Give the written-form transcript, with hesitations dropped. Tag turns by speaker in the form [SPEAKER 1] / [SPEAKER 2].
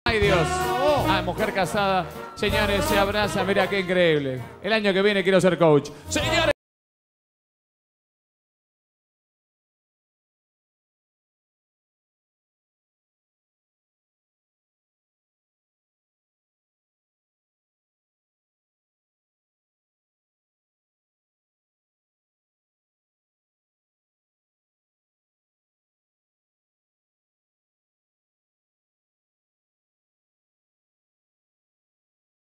[SPEAKER 1] Ay, Dios. Ah, mujer casada. Señores, se abrazan. Mira qué increíble. El año que viene quiero ser coach. Señores.